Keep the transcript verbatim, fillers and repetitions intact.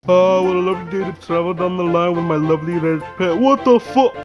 Oh, what a lovely day to travel down the line with my lovely red pet. What the fuck?